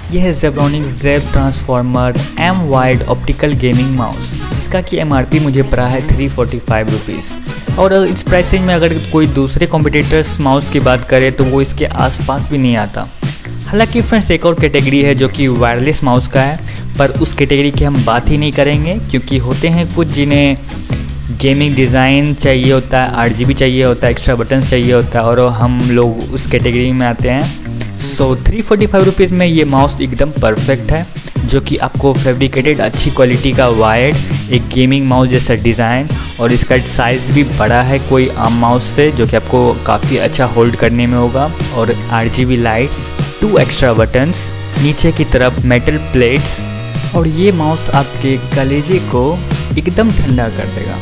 यह है Zebronic Zeb Transformer M wired optical gaming mouse, जिसका कि एमआरपी मुझे पड़ा है 345 रुपीज़। और इस प्राइस रेंज में अगर कोई दूसरे कॉम्पिटिटर्स माउस की बात करें तो वो इसके आसपास भी नहीं आता। हालांकि फ्रेंड्स एक और कैटेगरी है जो कि वायरलेस माउस का है, पर उस कैटेगरी की हम बात ही नहीं करेंगे, क्योंकि होते हैं कुछ जिन्हें गेमिंग डिज़ाइन चाहिए होता है, RGB चाहिए होता है, एक्स्ट्रा बटन चाहिए होता है, और हम लोग उस कैटेगरी में आते हैं। सो 345 रुपीज़ में ये माउस एकदम परफेक्ट है, जो कि आपको फैब्रिकेटेड अच्छी क्वालिटी का वायर्ड एक गेमिंग माउस जैसा डिज़ाइन, और इसका साइज़ भी बड़ा है कोई आम माउस से, जो कि आपको काफ़ी अच्छा होल्ड करने में होगा। और RGB लाइट्स, 2 एक्स्ट्रा बटन्स, नीचे की तरफ मेटल प्लेट्स, और ये माउस आपके कलेजे को एकदम ठंडा कर देगा।